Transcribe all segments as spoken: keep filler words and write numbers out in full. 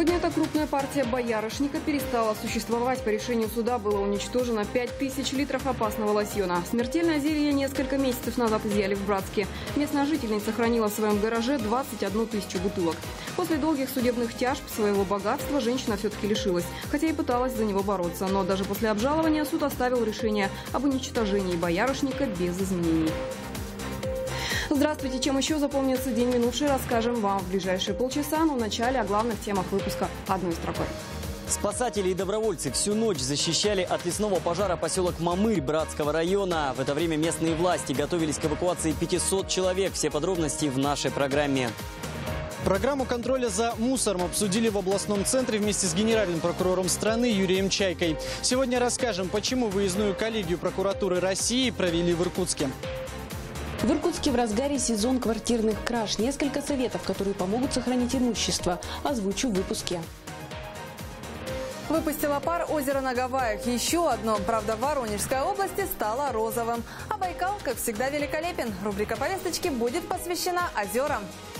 Сегодня эта крупная партия боярышника перестала существовать. По решению суда было уничтожено пять тысяч литров опасного лосьона. Смертельное зелье несколько месяцев назад изъяли в Братске. Местная жительница хранила в своем гараже двадцать одну тысячу бутылок. После долгих судебных тяжб своего богатства женщина все-таки лишилась, хотя и пыталась за него бороться. Но даже после обжалования суд оставил решение об уничтожении боярышника без изменений. Здравствуйте! Чем еще запомнится день минувший, расскажем вам в ближайшие полчаса. Но вначале о главных темах выпуска одной строкой. Спасатели и добровольцы всю ночь защищали от лесного пожара поселок Мамырь Братского района. В это время местные власти готовились к эвакуации пятисот человек. Все подробности в нашей программе. Программу контроля за мусором обсудили в областном центре вместе с генеральным прокурором страны Юрием Чайкой. Сегодня расскажем, почему выездную коллегию прокуратуры России провели в Иркутске. В Иркутске в разгаре сезон квартирных краж. Несколько советов, которые помогут сохранить имущество. Озвучу в выпуске. Выпустила пар озеро на Гавайях. Еще одно, правда, в Воронежской области стало розовым. А Байкал, как всегда, великолепен. Рубрика повесточки будет посвящена озерам.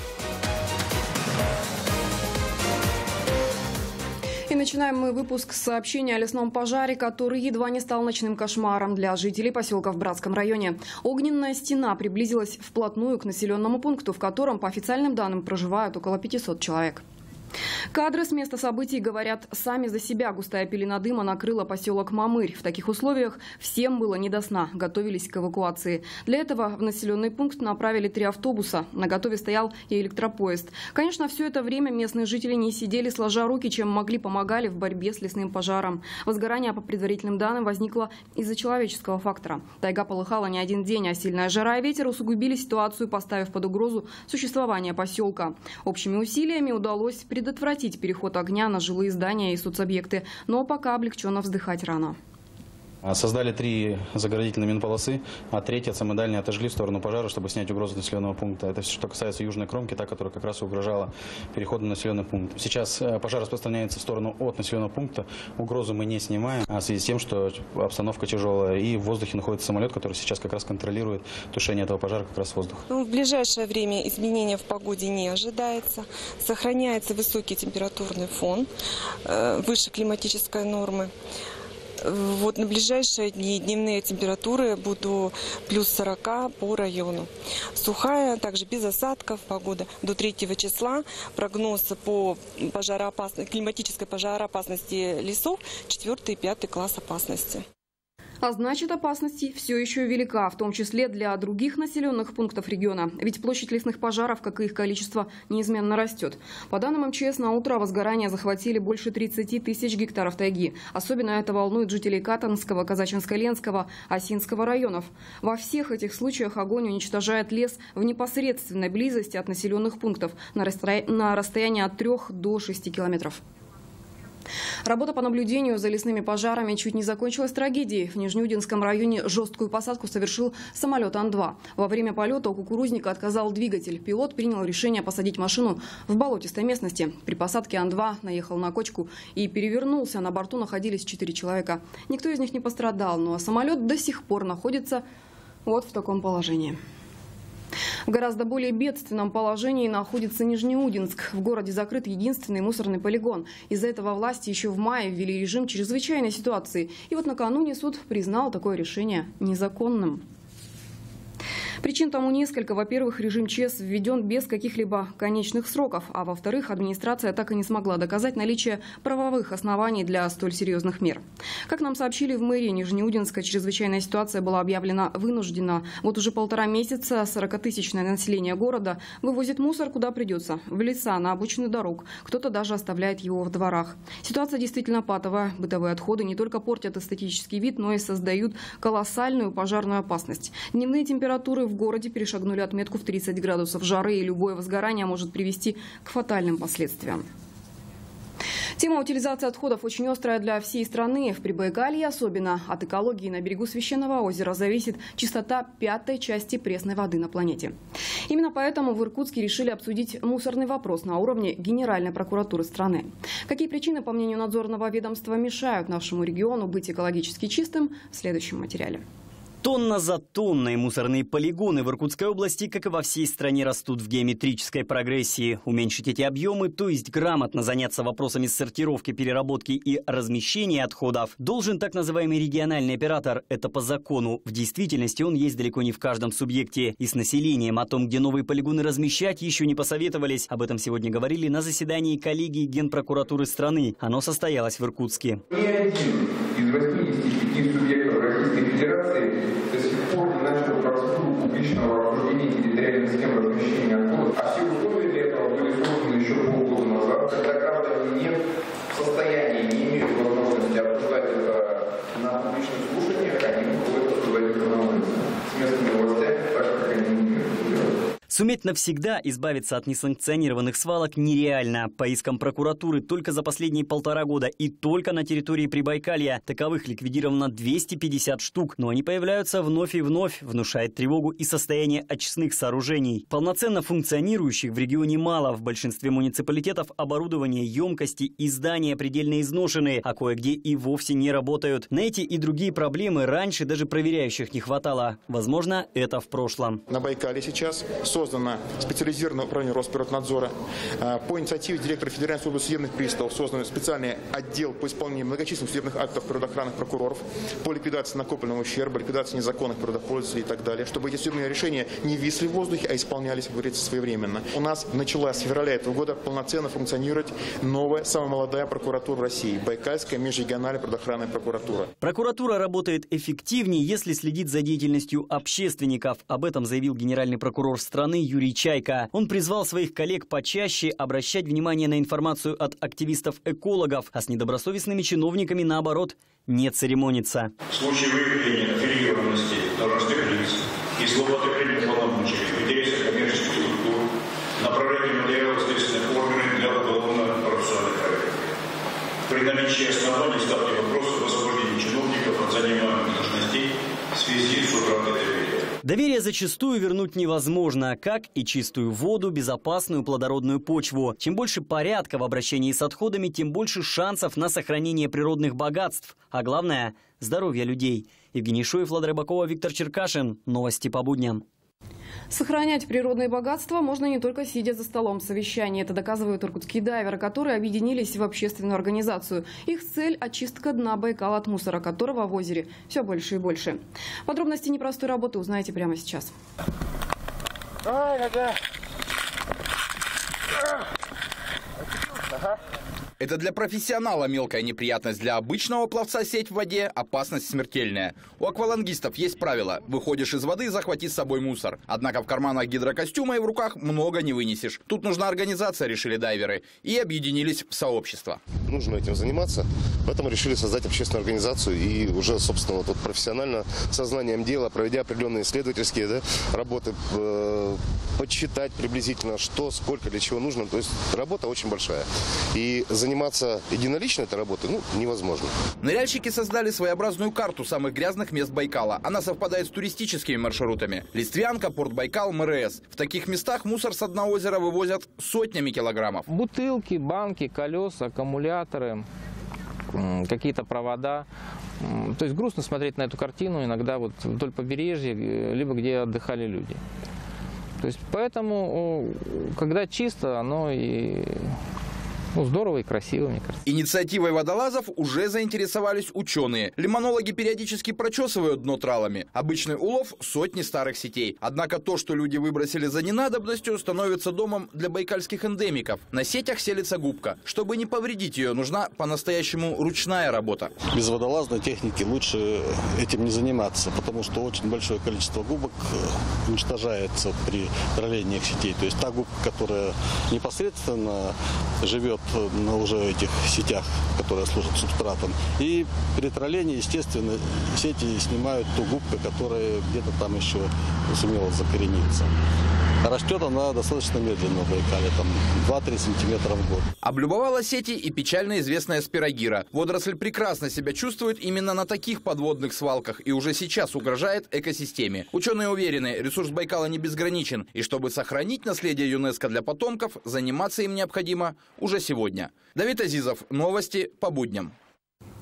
И начинаем мы выпуск с сообщения о лесном пожаре, который едва не стал ночным кошмаром для жителей поселка в Братском районе. Огненная стена приблизилась вплотную к населенному пункту, в котором, по официальным данным, проживают около пятисот человек. Кадры с места событий говорят сами за себя. Густая пелена дыма накрыла поселок Мамырь. В таких условиях всем было не до сна. Готовились к эвакуации. Для этого в населенный пункт направили три автобуса. На готове стоял и электропоезд. Конечно, все это время местные жители не сидели сложа руки, чем могли, помогали в борьбе с лесным пожаром. Возгорание, по предварительным данным, возникло из-за человеческого фактора. Тайга полыхала не один день, а сильная жара и ветер усугубили ситуацию, поставив под угрозу существование поселка. Общими усилиями удалось предотвратить предотвратить переход огня на жилые здания и соцобъекты, но пока облегченно вздыхать рано. Создали три заградительные минполосы, а третья, самая дальняя, отожгли в сторону пожара, чтобы снять угрозу населенного пункта. Это все, что касается южной кромки, та, которая как раз угрожала переходу на населенный пункт. Сейчас пожар распространяется в сторону от населенного пункта. Угрозу мы не снимаем, а в связи с тем, что обстановка тяжелая. И в воздухе находится самолет, который сейчас как раз контролирует тушение этого пожара как раз воздух. В ближайшее время изменения в погоде не ожидается. Сохраняется высокий температурный фон, выше климатической нормы. Вот на ближайшие дни дневные температуры будут плюс сорок по району. Сухая, также без осадков погода до третьего числа. Прогноз по пожароопасности, климатической пожароопасности лесов четвертый и пятый класс опасности. А значит, опасность все еще велика, в том числе для других населенных пунктов региона. Ведь площадь лесных пожаров, как и их количество, неизменно растет. По данным эм че эс, на утро возгорания захватили больше тридцати тысяч гектаров тайги. Особенно это волнует жителей Катанского, Казачинско-Ленского, Осинского районов. Во всех этих случаях огонь уничтожает лес в непосредственной близости от населенных пунктов на расстоянии от трёх до шести километров. Работа по наблюдению за лесными пожарами чуть не закончилась трагедией. В Нижнеудинском районе жесткую посадку совершил самолет Ан два. Во время полета у кукурузника отказал двигатель. Пилот принял решение посадить машину в болотистой местности. При посадке Ан два наехал на кочку и перевернулся. На борту находились четыре человека. Никто из них не пострадал, но самолет до сих пор находится вот в таком положении. В гораздо более бедственном положении находится Нижнеудинск. В городе закрыт единственный мусорный полигон. Из-за этого власти еще в мае ввели режим чрезвычайной ситуации. И вот накануне суд признал такое решение незаконным. Причин тому несколько. Во-первых, режим ЧС введен без каких-либо конечных сроков. А во-вторых, администрация так и не смогла доказать наличие правовых оснований для столь серьезных мер. Как нам сообщили в мэрии Нижнеудинска, чрезвычайная ситуация была объявлена вынужденно. Вот уже полтора месяца сорокатысячное население города вывозит мусор куда придется. В леса, на обочины дорог. Кто-то даже оставляет его в дворах. Ситуация действительно патовая. Бытовые отходы не только портят эстетический вид, но и создают колоссальную пожарную опасность. Дневные температуры в в городе перешагнули отметку в тридцать градусов жары, и любое возгорание может привести к фатальным последствиям. Тема утилизации отходов очень острая для всей страны. В Прибайкалье особенно. От экологии на берегу Священного озера зависит чистота пятой части пресной воды на планете. Именно поэтому в Иркутске решили обсудить мусорный вопрос на уровне Генеральной прокуратуры страны. Какие причины, по мнению надзорного ведомства, мешают нашему региону быть экологически чистым, в следующем материале. Тонна за тонной мусорные полигоны в Иркутской области, как и во всей стране, растут в геометрической прогрессии. Уменьшить эти объемы, то есть грамотно заняться вопросами сортировки, переработки и размещения отходов, должен так называемый региональный оператор. Это по закону. В действительности он есть далеко не в каждом субъекте. И с населением о том, где новые полигоны размещать, еще не посоветовались. Об этом сегодня говорили на заседании коллегии Генпрокуратуры страны. Оно состоялось в Иркутске. Ни один из восьмидесяти пяти субъектов Российской Федерации до сих пор не начал процедуру публичного обсуждения территориальных схем размещения отходов, а все условия для этого были созданы еще полгода назад, когда граждане не в состоянии, не имеют возможности обсуждать это на публичных слушаниях, они выходят обсуждать это на улице с местными властями, так как они не имеют. Суметь навсегда избавиться от несанкционированных свалок нереально. По искам прокуратуры только за последние полтора года и только на территории Прибайкалья таковых ликвидировано двести пятьдесят штук. Но они появляются вновь и вновь, внушает тревогу и состояние очистных сооружений. Полноценно функционирующих в регионе мало. В большинстве муниципалитетов оборудование, емкости и здания предельно изношены, а кое-где и вовсе не работают. На эти и другие проблемы раньше даже проверяющих не хватало. Возможно, это в прошлом. На Байкале сейчас создано специализированное управление Росприроднадзора. По инициативе директора Федеральной службы судебных приставов создан специальный отдел по исполнению многочисленных судебных актов природоохранных прокуроров по ликвидации накопленного ущерба, ликвидации незаконных природопользователей и так далее, чтобы эти судебные решения не висли в воздухе, а исполнялись, как говорится, своевременно. У нас начала с февраля этого года полноценно функционировать новая, самая молодая прокуратура в России – Байкальская межрегиональная природоохранная прокуратура. Прокуратура работает эффективнее, если следит за деятельностью общественников. Об этом заявил генеральный прокурор страны Юрий Чайка. Он призвал своих коллег почаще обращать внимание на информацию от активистов-экологов, а с недобросовестными чиновниками, наоборот, не церемониться. В случае выявления аффилированности должностных лиц и злоупотребления полномочий в интересах коммерческих структур, направление материалов следственных органов для уголовно-процессуальных проверок. При наличии оснований ставки вопроса об освобождении чиновников от занимаемых должностей в связи с утратой доверия. Доверие зачастую вернуть невозможно, как и чистую воду, безопасную плодородную почву. Чем больше порядка в обращении с отходами, тем больше шансов на сохранение природных богатств, а главное – здоровья людей. Евгений Шуев, Влад Рыбакова, Виктор Черкашин. Новости по будням. Сохранять природные богатства можно не только сидя за столом совещаний. Это доказывают иркутские дайверы, которые объединились в общественную организацию. Их цель – очистка дна Байкала от мусора, которого в озере все больше и больше. Подробности непростой работы узнаете прямо сейчас. Это для профессионала мелкая неприятность, для обычного пловца сеть в воде – опасность смертельная. У аквалангистов есть правило – выходишь из воды, захвати с собой мусор. Однако в карманах гидрокостюма и в руках много не вынесешь. Тут нужна организация, решили дайверы, и объединились в сообщество. Нужно этим заниматься, поэтому решили создать общественную организацию и уже, собственно, вот, профессионально, сознанием дела, проведя определенные исследовательские да, работы, э, подсчитать приблизительно, что, сколько, для чего нужно. То есть работа очень большая. И заниматься единолично этой работой ну, невозможно. Ныряльщики создали своеобразную карту самых грязных мест Байкала. Она совпадает с туристическими маршрутами. Листвянка, порт Байкал, МРС. В таких местах мусор с дна озера вывозят сотнями килограммов. Бутылки, банки, колеса, аккумуляторы, какие-то провода. То есть грустно смотреть на эту картину иногда вот вдоль побережья, либо где отдыхали люди. То есть поэтому, когда чисто, оно и... Ну, здорово и красиво, мне кажется. Инициативой водолазов уже заинтересовались ученые. Лимонологи периодически прочесывают дно тралами. Обычный улов – сотни старых сетей. Однако то, что люди выбросили за ненадобностью, становится домом для байкальских эндемиков. На сетях селится губка. Чтобы не повредить ее, нужна по-настоящему ручная работа. Без водолазной техники лучше этим не заниматься, потому что очень большое количество губок уничтожается при тролении сетей. То есть та губка, которая непосредственно живет на уже этих сетях, которые служат субстратом. И при тролении, естественно, сети снимают ту губку, которая где-то там еще сумела закорениться. Растет она достаточно медленно в Байкале, там два-три сантиметра в год. Облюбовала сети и печально известная спирогира. Водоросль прекрасно себя чувствует именно на таких подводных свалках и уже сейчас угрожает экосистеме. Ученые уверены, ресурс Байкала не безграничен, и чтобы сохранить наследие ЮНЕСКО для потомков, заниматься им необходимо уже сегодня. Давид Азизов, новости по будням.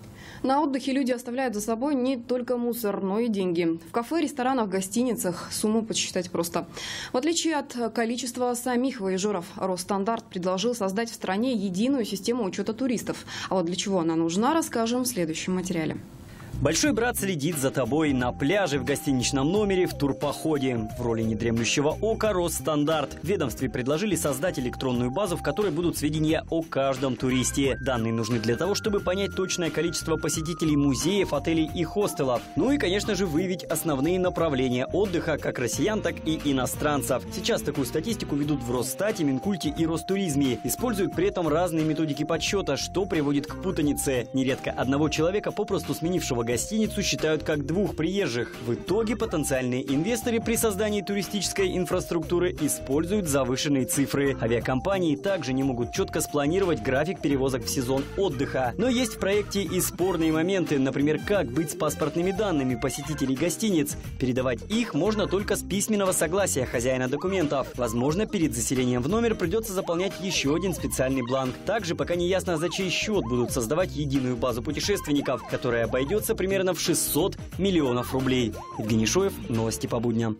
На отдыхе люди оставляют за собой не только мусор, но и деньги. В кафе, ресторанах, гостиницах сумму подсчитать просто. В отличие от количества самих вояжеров, Росстандарт предложил создать в стране единую систему учета туристов. А вот для чего она нужна, расскажем в следующем материале. Большой брат следит за тобой на пляже, в гостиничном номере, в турпоходе. В роли недремлющего ока Росстандарт. В ведомстве предложили создать электронную базу, в которой будут сведения о каждом туристе. Данные нужны для того, чтобы понять точное количество посетителей музеев, отелей и хостелов. Ну и, конечно же, выявить основные направления отдыха как россиян, так и иностранцев. Сейчас такую статистику ведут в Росстате, Минкульте и Ростуризме. Используют при этом разные методики подсчета, что приводит к путанице. Нередко одного человека, попросту сменившего гостиницу, считают как двух приезжих. В итоге потенциальные инвесторы при создании туристической инфраструктуры используют завышенные цифры. Авиакомпании также не могут четко спланировать график перевозок в сезон отдыха. Но есть в проекте и спорные моменты. Например, как быть с паспортными данными посетителей гостиниц. Передавать их можно только с письменного согласия хозяина документов. Возможно, перед заселением в номер придется заполнять еще один специальный бланк. Также пока не ясно, за чей счет будут создавать единую базу путешественников, которая обойдется примерно в шестьсот миллионов рублей. Евгений Шоев, новости по будням.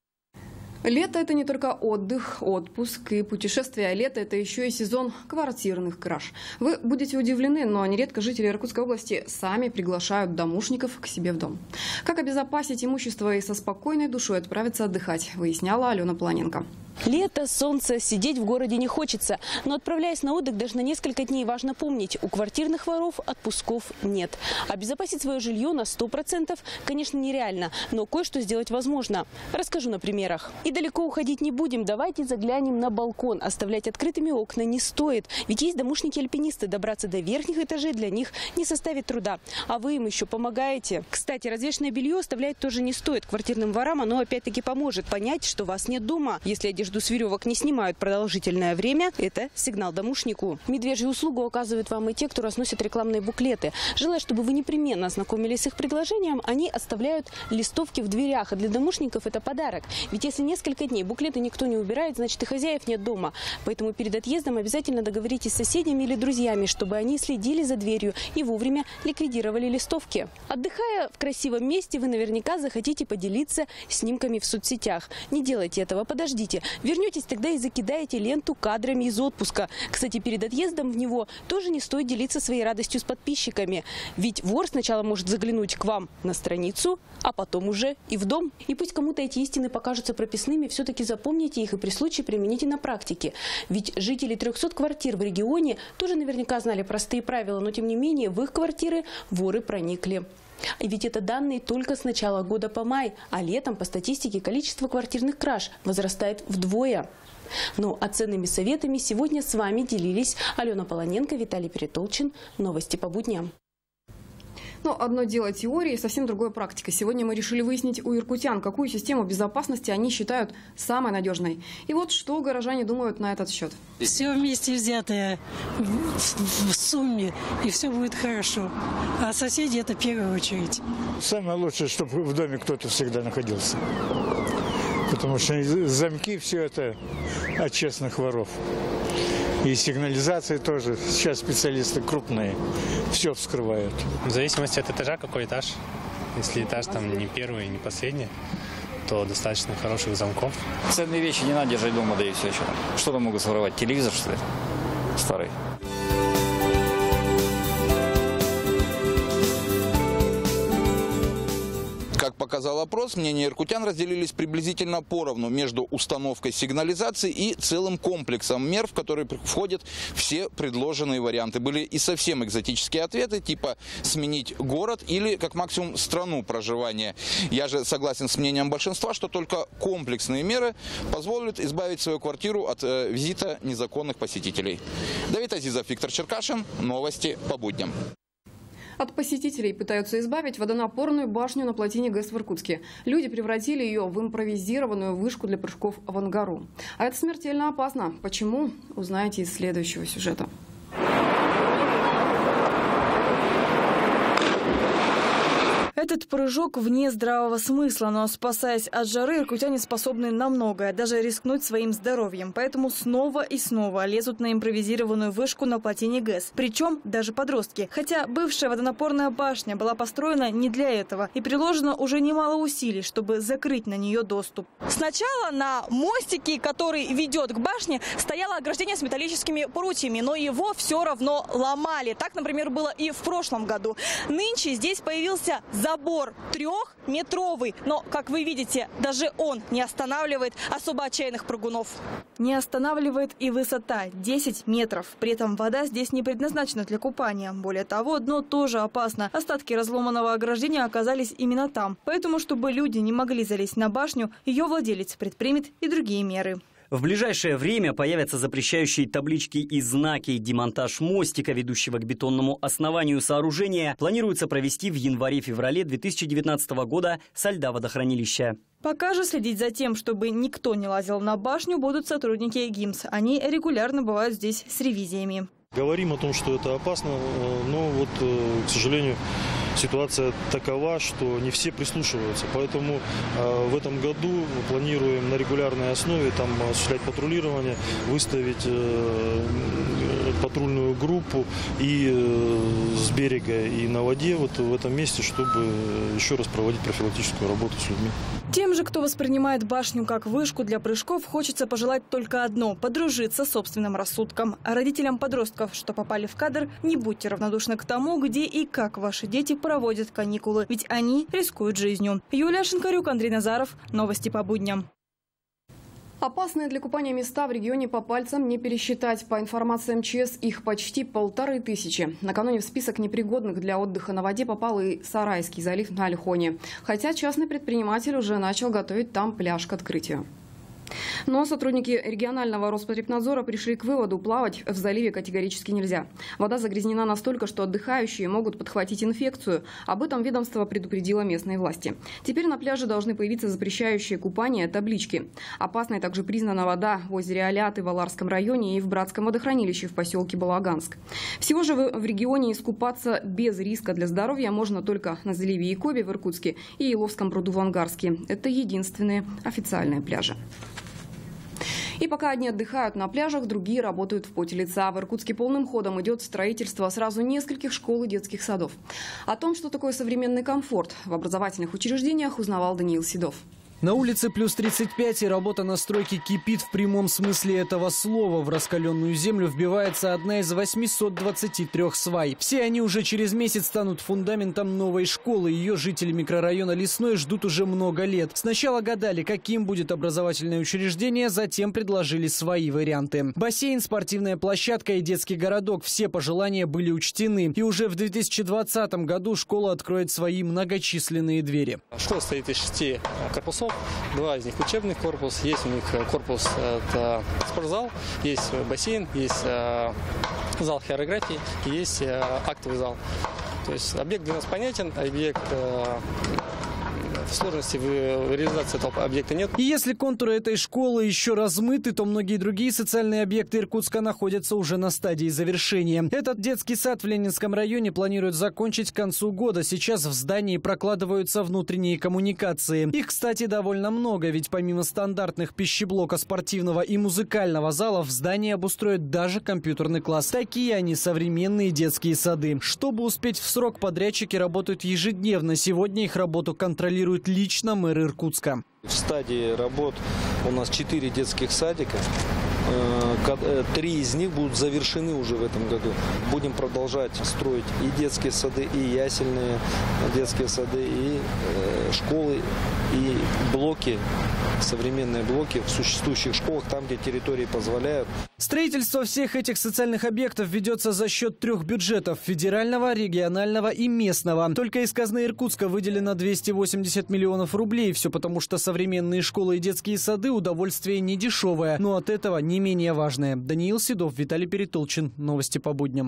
Лето – это не только отдых, отпуск и путешествия. Лето – это еще и сезон квартирных краж. Вы будете удивлены, но нередко жители Иркутской области сами приглашают домушников к себе в дом. Как обезопасить имущество и со спокойной душой отправиться отдыхать, выясняла Алена Полоненко. Лето, солнце, сидеть в городе не хочется. Но отправляясь на отдых даже на несколько дней, важно помнить, у квартирных воров отпусков нет. Обезопасить свое жилье на сто процентов, конечно, нереально, но кое-что сделать возможно. Расскажу на примерах. И далеко уходить не будем. Давайте заглянем на балкон. Оставлять открытыми окна не стоит. Ведь есть домушники-альпинисты. Добраться до верхних этажей для них не составит труда. А вы им еще помогаете. Кстати, развешенное белье оставлять тоже не стоит. Квартирным ворам оно опять-таки поможет понять, что вас нет дома. Если одежду с веревок не снимают продолжительное время, это сигнал домушнику. Медвежью услугу оказывают вам и те, кто разносит рекламные буклеты. Желая, чтобы вы непременно ознакомились с их предложением, они оставляют листовки в дверях. А для домушников это подарок. Ведь если несколько дней буклеты никто не убирает, значит и хозяев нет дома. Поэтому перед отъездом обязательно договоритесь с соседями или друзьями, чтобы они следили за дверью и вовремя ликвидировали листовки. Отдыхая в красивом месте, вы наверняка захотите поделиться снимками в соцсетях. Не делайте этого, подождите. Вернетесь тогда и закидаете ленту кадрами из отпуска. Кстати, перед отъездом в него тоже не стоит делиться своей радостью с подписчиками. Ведь вор сначала может заглянуть к вам на страницу, а потом уже и в дом. И пусть кому-то эти истины покажутся прописными, все-таки запомните их и при случае примените на практике. Ведь жители трехсот квартир в регионе тоже наверняка знали простые правила, но тем не менее в их квартиры воры проникли. И ведь это данные только с начала года по май, а летом по статистике количество квартирных краж возрастает вдвое. Ну а ценными советами сегодня с вами делились Алена Полоненко, Виталий Перетолчин. Новости по будням. Но одно дело теория, совсем другое практика. Сегодня мы решили выяснить у иркутян, какую систему безопасности они считают самой надежной. И вот что горожане думают на этот счет. Все вместе взятое в сумме, и все будет хорошо. А соседи это в первую очередь. Самое лучшее, чтобы в доме кто-то всегда находился. Потому что замки все это от честных воров. И сигнализация тоже. Сейчас специалисты крупные. Все вскрывают. В зависимости от этажа, какой этаж. Если этаж там не первый, не последний, то достаточно хороших замков. Ценные вещи не надо держать дома, да и все. Что, что там могут своровать? Телевизор, что ли? Старый. Как показал опрос, мнения иркутян разделились приблизительно поровну между установкой сигнализации и целым комплексом мер, в которые входят все предложенные варианты. Были и совсем экзотические ответы, типа сменить город или как максимум страну проживания. Я же согласен с мнением большинства, что только комплексные меры позволят избавить свою квартиру от э, визита незаконных посетителей. Давид Азизов, Виктор Черкашин. Новости по будням. От посетителей пытаются избавить водонапорную башню на плотине ГЭС в Иркутске. Люди превратили ее в импровизированную вышку для прыжков в Ангару. А это смертельно опасно. Почему? Узнаете из следующего сюжета. Это Этот прыжок вне здравого смысла, но спасаясь от жары, иркутяне способны на многое, даже рискнуть своим здоровьем. Поэтому снова и снова лезут на импровизированную вышку на плотине ГЭС. Причем даже подростки. Хотя бывшая водонапорная башня была построена не для этого. И приложено уже немало усилий, чтобы закрыть на нее доступ. Сначала на мостике, который ведет к башне, стояло ограждение с металлическими прутьями, но его все равно ломали. Так, например, было и в прошлом году. Нынче здесь появился забор трехметровый. Но, как вы видите, даже он не останавливает особо отчаянных прыгунов. Не останавливает и высота – десять метров. При этом вода здесь не предназначена для купания. Более того, дно тоже опасно. Остатки разломанного ограждения оказались именно там. Поэтому, чтобы люди не могли залезть на башню, ее владелец предпримет и другие меры. В ближайшее время появятся запрещающие таблички и знаки. Демонтаж мостика, ведущего к бетонному основанию сооружения, планируется провести в январе-феврале две тысячи девятнадцатого года со льда водохранилища. Пока же следить за тем, чтобы никто не лазил на башню, будут сотрудники ГИМС. Они регулярно бывают здесь с ревизиями. Говорим о том, что это опасно, но вот, к сожалению, ситуация такова, что не все прислушиваются. Поэтому э, в этом году планируем на регулярной основе там осуществлять патрулирование, выставить э, патрульную группу и э, с берега, и на воде вот в этом месте, чтобы еще раз проводить профилактическую работу с людьми. Тем же, кто воспринимает башню как вышку для прыжков, хочется пожелать только одно – подружиться с собственным рассудком. А родителям подростков, что попали в кадр, не будьте равнодушны к тому, где и как ваши дети проводят каникулы, ведь они рискуют жизнью. Юлия Шинкарюк, Андрей Назаров. Новости по будням. Опасные для купания места в регионе по пальцам не пересчитать. По информации эм че эс, их почти полторы тысячи. Накануне в список непригодных для отдыха на воде попал и Сарайский залив на Ольхоне. Хотя частный предприниматель уже начал готовить там пляж к открытию. Но сотрудники регионального Роспотребнадзора пришли к выводу, плавать в заливе категорически нельзя. Вода загрязнена настолько, что отдыхающие могут подхватить инфекцию. Об этом ведомство предупредило местные власти. Теперь на пляже должны появиться запрещающие купание таблички. Опасной также признана вода в озере Аляты в Аларском районе и в Братском водохранилище в поселке Балаганск. Всего же в регионе искупаться без риска для здоровья можно только на заливе Якоби в Иркутске и Еловском пруду в Ангарске. Это единственные официальные пляжи. И пока одни отдыхают на пляжах, другие работают в поте лица. В Иркутске полным ходом идет строительство сразу нескольких школ и детских садов. О том, что такое современный комфорт в образовательных учреждениях, узнавал Даниил Седов. На улице плюс тридцать пять, и работа на стройке кипит в прямом смысле этого слова. В раскаленную землю вбивается одна из восьмисот двадцати трёх свай. Все они уже через месяц станут фундаментом новой школы. Ее жители микрорайона Лесной ждут уже много лет. Сначала гадали, каким будет образовательное учреждение, затем предложили свои варианты. Бассейн, спортивная площадка и детский городок – все пожелания были учтены. И уже в две тысячи двадцатом году школа откроет свои многочисленные двери. Школа состоит из шести корпусов. Два из них учебный корпус, есть у них корпус, это спортзал, есть бассейн, есть зал хореографии, есть актовый зал. То есть объект для нас понятен, объект сложности в реализации этого объекта нет. И если контуры этой школы еще размыты, то многие другие социальные объекты Иркутска находятся уже на стадии завершения. Этот детский сад в Ленинском районе планируют закончить к концу года. Сейчас в здании прокладываются внутренние коммуникации. Их, кстати, довольно много, ведь помимо стандартных пищеблока, спортивного и музыкального зала в здании обустроят даже компьютерный класс. Такие они современные детские сады. Чтобы успеть в срок, подрядчики работают ежедневно. Сегодня их работу контролирует лично мэр Иркутска. В стадии работ у нас четыре детских садика. Три из них будут завершены уже в этом году. Будем продолжать строить и детские сады, и ясельные детские сады, и школы, и блоки, современные блоки в существующих школах, там, где территории позволяют. Строительство всех этих социальных объектов ведется за счет трех бюджетов – федерального, регионального и местного. Только из казны Иркутска выделено двести восемьдесят миллионов рублей. Все потому, что современные школы и детские сады – удовольствие не дешевое, но от этого не менее важное. Даниил Седов, Виталий Перетолчин. Новости по будням.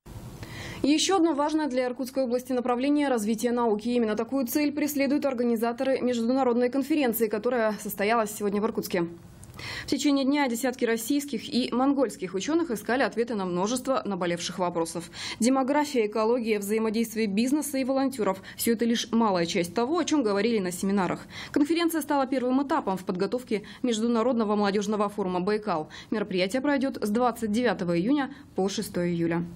Еще одно важное для Иркутской области направление – развитие науки. Именно такую цель преследуют организаторы международной конференции, которая состоялась сегодня в Иркутске. В течение дня десятки российских и монгольских ученых искали ответы на множество наболевших вопросов. Демография, экология, взаимодействие бизнеса и волонтеров – все это лишь малая часть того, о чем говорили на семинарах. Конференция стала первым этапом в подготовке Международного молодежного форума «Байкал». Мероприятие пройдет с двадцать девятого июня по шестое июля.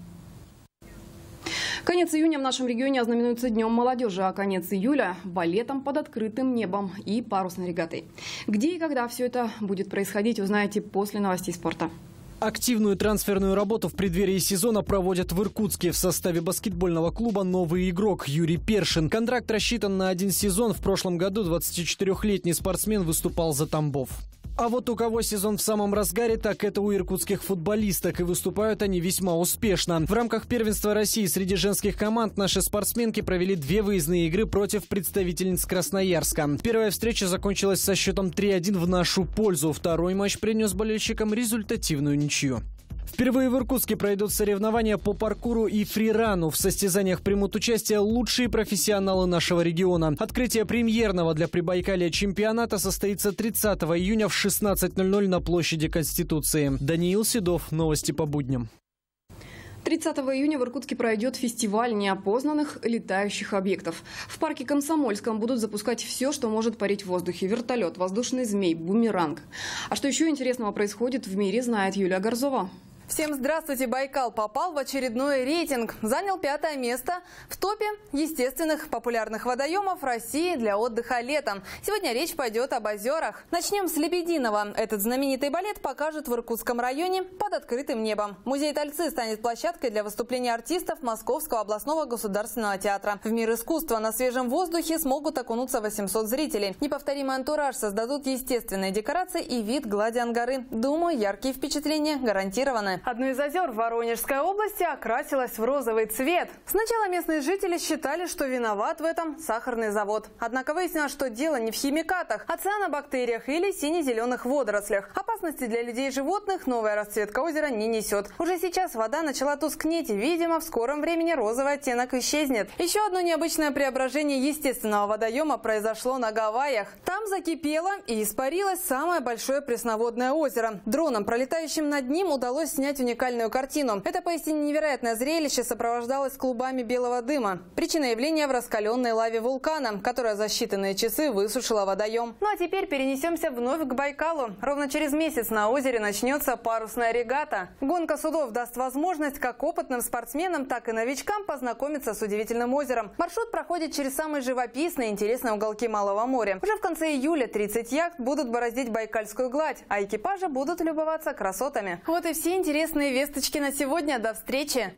Конец июня в нашем регионе ознаменуется Днем молодежи, а конец июля – балетом под открытым небом и парусной регатой. Где и когда все это будет происходить, узнаете после новостей спорта. Активную трансферную работу в преддверии сезона проводят в Иркутске. В составе баскетбольного клуба новый игрок Юрий Першин. Контракт рассчитан на один сезон. В прошлом году двадцатичетырёхлетний спортсмен выступал за Тамбов. А вот у кого сезон в самом разгаре, так это у иркутских футболисток. И выступают они весьма успешно. В рамках первенства России среди женских команд наши спортсменки провели две выездные игры против представительниц Красноярска. Первая встреча закончилась со счетом три один в нашу пользу. Второй матч принес болельщикам результативную ничью. Впервые в Иркутске пройдут соревнования по паркуру и фрирану. В состязаниях примут участие лучшие профессионалы нашего региона. Открытие премьерного для Прибайкалья чемпионата состоится тридцатого июня в шестнадцать ноль ноль на площади Конституции. Даниил Седов. Новости по будням. тридцатого июня в Иркутске пройдет фестиваль неопознанных летающих объектов. В парке Комсомольском будут запускать все, что может парить в воздухе. Вертолет, воздушный змей, бумеранг. А что еще интересного происходит в мире, знает Юлия Горзова. Всем здравствуйте! Байкал попал в очередной рейтинг. Занял пятое место в топе естественных популярных водоемов России для отдыха летом. Сегодня речь пойдет об озерах. Начнем с Лебединого. Этот знаменитый балет покажут в Иркутском районе под открытым небом. Музей Тальцы станет площадкой для выступления артистов Московского областного государственного театра. В мир искусства на свежем воздухе смогут окунуться восемьсот зрителей. Неповторимый антураж создадут естественные декорации и вид глади Ангары. Думаю, яркие впечатления гарантированы. Одно из озер в Воронежской области окрасилось в розовый цвет. Сначала местные жители считали, что виноват в этом сахарный завод. Однако выяснилось, что дело не в химикатах, а цианобактериях или сине-зеленых водорослях. Опасности для людей и животных новая расцветка озера не несет. Уже сейчас вода начала тускнеть и, видимо, в скором времени розовый оттенок исчезнет. Еще одно необычное преображение естественного водоема произошло на Гавайях. Там закипело и испарилось самое большое пресноводное озеро. Дроном, пролетающим над ним, удалось снять уникальную картину. Это поистине невероятное зрелище сопровождалось клубами белого дыма. Причина явления в раскаленной лаве вулкана, которая за считанные часы высушила водоем. Ну а теперь перенесемся вновь к Байкалу. Ровно через месяц на озере начнется парусная регата. Гонка судов даст возможность как опытным спортсменам, так и новичкам познакомиться с удивительным озером. Маршрут проходит через самые живописные и интересные уголки Малого моря. Уже в конце июля тридцать яхт будут бороздить Байкальскую гладь, а экипажи будут любоваться красотами. Вот и все интересные Интересные весточки на сегодня. До встречи!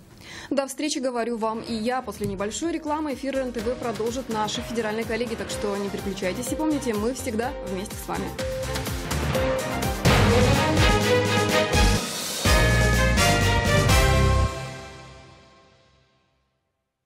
До встречи, говорю вам и я. После небольшой рекламы эфир эн тэ вэ продолжат наши федеральные коллеги. Так что не переключайтесь и помните, мы всегда вместе с вами.